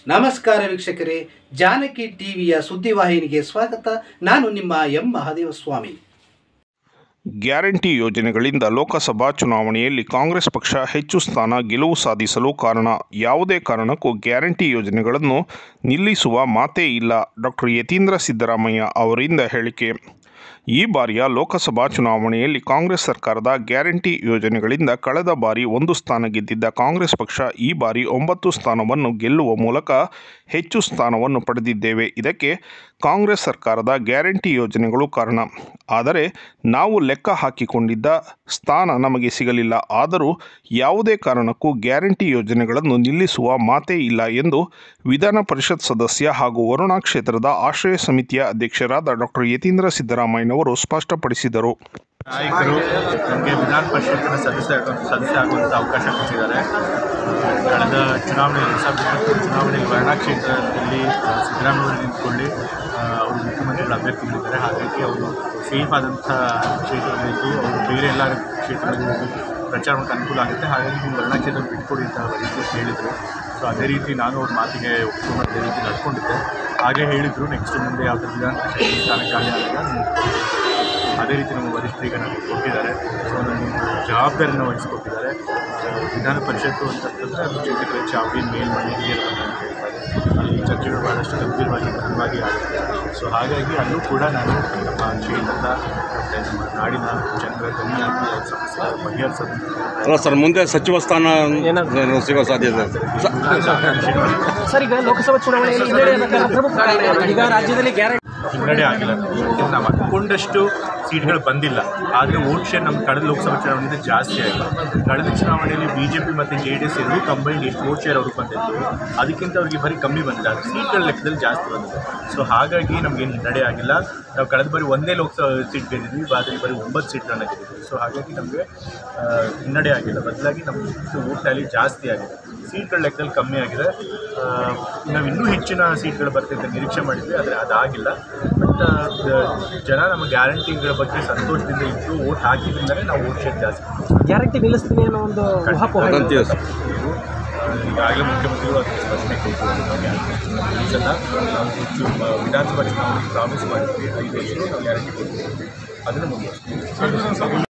ನಮಸ್ಕಾರ ವೀಕ್ಷಕರೇ, ಜಾನಕಿ ಟಿವಿಯ ಸುದ್ದಿವಾಹಿನಿಗೆ ಸ್ವಾಗತ. ನಾನು ನಿಮ್ಮ ಎಂ ಮಹಾದೇವಸ್ವಾಮಿ. ಗ್ಯಾರಂಟಿ ಯೋಜನೆಗಳಿಂದ ಲೋಕಸಭಾ ಚುನಾವಣೆಯಲ್ಲಿ ಕಾಂಗ್ರೆಸ್ ಪಕ್ಷ ಹೆಚ್ಚು ಸ್ಥಾನ ಗೆಲುವು ಸಾಧಿಸಲು ಕಾರಣ. ಯಾವುದೇ ಕಾರಣಕ್ಕೂ ಗ್ಯಾರಂಟಿ ಯೋಜನೆಗಳನ್ನು ನಿಲ್ಲಿಸುವ ಮಾತೇ ಇಲ್ಲ. ಡಾಕ್ಟರ್ ಯತೀಂದ್ರ ಸಿದ್ದರಾಮಯ್ಯ ಅವರಿಂದ ಹೇಳಿಕೆ. ಈ ಬಾರಿಯ ಲೋಕಸಭಾ ಚುನಾವಣೆಯಲ್ಲಿ ಕಾಂಗ್ರೆಸ್ ಸರ್ಕಾರದ ಗ್ಯಾರಂಟಿ ಯೋಜನೆಗಳಿಂದ ಕಳೆದ ಬಾರಿ 1 ಸ್ಥಾನ ಗೆದ್ದಿದ್ದ ಕಾಂಗ್ರೆಸ್ ಪಕ್ಷ ಈ ಬಾರಿ 9 ಸ್ಥಾನವನ್ನು ಗೆಲ್ಲುವ ಮೂಲಕ ಹೆಚ್ಚು ಸ್ಥಾನವನ್ನು ಪಡೆದಿದ್ದೇವೆ. ಇದಕ್ಕೆ ಕಾಂಗ್ರೆಸ್ ಸರ್ಕಾರದ ಗ್ಯಾರಂಟಿ ಯೋಜನೆಗಳು ಕಾರಣ. ಆದರೆ ನಾವು ಲೆಕ್ಕ ಹಾಕಿಕೊಂಡಿದ್ದ ಸ್ಥಾನ ನಮಗೆ ಸಿಗಲಿಲ್ಲ. ಆದರೂ ಯಾವುದೇ ಕಾರಣಕ್ಕೂ ಗ್ಯಾರಂಟಿ ಯೋಜನೆಗಳನ್ನು ನಿಲ್ಲಿಸುವ ಮಾತೇ ಇಲ್ಲ ಎಂದು ವಿಧಾನ ಪರಿಷತ್ ಸದಸ್ಯ ಹಾಗೂ ವರುಣಾ ಕ್ಷೇತ್ರದ ಆಶ್ರಯ ಸಮಿತಿಯ ಅಧ್ಯಕ್ಷರಾದ ಡಾಕ್ಟರ್ ಯತೀಂದ್ರ ಸಿದ್ದರಾಮಯ್ಯನವರು ಸ್ಪಷ್ಟಪಡಿಸಿದರು. ನಾಯಕರು ನಮಗೆ ವಿಧಾನ ಪರಿಷತ್ತಿನ ಸದಸ್ಯ ಆಗುವಂಥ ಅವಕಾಶ ಕೊಟ್ಟಿದ್ದಾರೆ. ಕಳೆದ ಚುನಾವಣೆಯಲ್ಲಿ 2020 ಚುನಾವಣೆಯಲ್ಲಿ ವರುಣಾ ಕ್ಷೇತ್ರದಲ್ಲಿ ಸಿದ್ದರಾಮಯ್ಯ ನಿಂತ್ಕೊಳ್ಳಿ ಅವರು ಮುಖ್ಯಮಂತ್ರಿಗಳ ಅಭ್ಯರ್ಥಿಗಳಿದ್ದಾರೆ. ಹಾಗಾಗಿ ಅವರು ಸೇಫ್ ಆದಂಥ ಕ್ಷೇತ್ರಗಳಿದ್ದು ಅವರು ಬೇರೆ ಎಲ್ಲ ಕ್ಷೇತ್ರಗಳಲ್ಲಿ ಪ್ರಚಾರ ಮಾಡೋಕ್ಕೆ ಅನುಕೂಲ ಆಗುತ್ತೆ. ಹಾಗಾಗಿ ನೀವು ವರುಣಾ ಕ್ಷೇತ್ರ ಬಿಟ್ಕೊಡಿ ಅಂತ ವರಿಷ್ಠರು ಹೇಳಿದರು. ಸೊ ಅದೇ ರೀತಿ ನಾನು ಅವ್ರ ಮಾತಿಗೆ ಒಪ್ಪಿಕೊಂಡು ಅದೇ ರೀತಿ ನಡ್ಕೊಂಡಿದ್ದೆ. ಹಾಗೆ ಹೇಳಿದರು ನೆಕ್ಸ್ಟ್ ಮುಂದೆ ಯಾವುದೇ ವಿಧಾನ ಪರಿಷತ್ ಸ್ಥಾನ ಖಾಲಿ ಆದಾಗ ಅದೇ ರೀತಿ ನಮ್ಮ ವರಿಷ್ಠರಿಗೆ ನಮಗೆ ಕೊಟ್ಟಿದ್ದಾರೆ. ಸೊ ನನಗೆ ಜವಾಬ್ದಾರಿನ ವಹಿಸಿಕೊಟ್ಟಿದ್ದಾರೆ. ವಿಧಾನ ಪರಿಷತ್ತು ಅಂತಂತಂದರೆ ಅದು ಜೊತೆಗೆ ಚಾವಡಿ ಮೇಲ್ಮನೆ ಹಿರಿಯರು ಅಂತ ಹೇಳ್ತಾರೆ. ಅಲ್ಲಿ ಚರ್ಚೆಗಳು ಭಾಳಷ್ಟು ಗಂಭೀರವಾಗಿ ಘನವಾಗಿ ಆಗುತ್ತೆ. ಸೊ ಹಾಗಾಗಿ ಅಲ್ಲೂ ಕೂಡ ನಾನು ನಮ್ಮ ಕ್ಷೇತ್ರದ ಮತ್ತು ನಮ್ಮ ನಾಡಿನ ಜನರ ಧ್ವನಿಯಾಗಿ ಸಮಸ್ಯೆ ಬಗೆಹರಿಸೋದು. ಸರ್, ಮುಂದೆ ಸಚಿವ ಸ್ಥಾನ ಸಿಗೋ ಸಾಧ್ಯತೆ ಸರ್. ಈಗ ಲೋಕಸಭಾ ಚುನಾವಣೆಯಲ್ಲಿ ಈಗ ರಾಜ್ಯದಲ್ಲಿ ಹಿನ್ನಡೆ ಆಗಿಲ್ಲ. ನಾವು ಅಂದ್ಕೊಂಡಷ್ಟು ಸೀಟ್ಗಳು ಬಂದಿಲ್ಲ. ಆದರೆ ವೋಟ್ ಶೇರ್ ನಮ್ಮ ಕಳೆದ ಲೋಕಸಭಾ ಚುನಾವಣೆಯಿಂದ ಜಾಸ್ತಿ ಆಯಿತು. ಕಳೆದ ಚುನಾವಣೆಯಲ್ಲಿ BJP ಮತ್ತು JDS ಎರಡೂ ಕಂಬೈಂಡ್ ಎಷ್ಟು ವೋಟ್ ಶೇರ್ ಅವ್ರಿಗೆ ಬಂದಿತ್ತು, ಅದಕ್ಕಿಂತ ಅವ್ರಿಗೆ ಬರೀ ಕಮ್ಮಿ ಬಂದಿಲ್ಲ. ಅದು ಸೀಟ್ಗಳ ಲೆಕ್ಕದಲ್ಲಿ ಜಾಸ್ತಿ ಬಂದಿದೆ. ಸೊ ಹಾಗಾಗಿ ನಮಗೇನು ಹಿನ್ನಡೆ ಆಗಿಲ್ಲ. ನಾವು ಕಳೆದ ಬಾರಿ ಒಂದೇ ಲೋಕಸಭಾ ಸೀಟ್ ಗೆದ್ದಿದ್ವಿ, ಆದರೆ ಬರೀ 9 ಸೀಟ್ಗಳನ್ನ ಗೆದ್ದಿದ್ವಿ. ಸೊ ಹಾಗಾಗಿ ನಮಗೆ ಹಿನ್ನಡೆ ಆಗಿಲ್ಲ. ಬದಲಾಗಿ ನಮ್ಮದು ವೋಟ್ ಟ್ಯಾಲಿ ಜಾಸ್ತಿ ಆಗಿದೆ. ಸೀಟ್ಗಳ ಲೆಕ್ಕದಲ್ಲಿ ಕಮ್ಮಿ ಆಗಿದೆ. ನಾವು ಇನ್ನೂ ಹೆಚ್ಚಿನ ಸೀಟ್ಗಳು ಬರ್ತದೆ ಅಂತ ನಿರೀಕ್ಷೆ ಮಾಡಿದ್ವಿ, ಆದರೆ ಅದಾಗಿಲ್ಲ. ಬಟ್ ಜನ ನಮ್ಮ ಗ್ಯಾರಂಟಿಗಳ ಬಗ್ಗೆ ಸಂತೋಷದಿಂದ ಇದ್ದು ವೋಟ್ ಹಾಕಿದ್ರಿಂದಲೇ ನಾವು ವೋಟ್ ಶೇರ್ ಜಾಸ್ತಿ ಗ್ಯಾರಂಟಿ ನಿಲ್ಲಿಸ್ತೀನಿ ಅನ್ನೋ ಒಂದು ಈಗಾಗಲೇ ಮುಖ್ಯಮಂತ್ರಿಗಳು ಅದಕ್ಕೆ ಸ್ಪಷ್ಟನೆ ಕೊಟ್ಟಿದ್ದಾರೆ. ನಿಲ್ಲಿಸಲ್ಲ. ನಾವು ಹೆಚ್ಚು ವಿಧಾನಸಭಾ ಚುನಾವಣೆಗೆ ಪ್ರಾಮಿಸ್ ಮಾಡಿದ್ವಿ 5 ವರ್ಷಗಳು ನಾವು ಗ್ಯಾರಂಟಿ ಕೊಡ್ತೀವಿ. ಅದನ್ನು ಮುಂದುವರಿಸ್ತೀವಿ.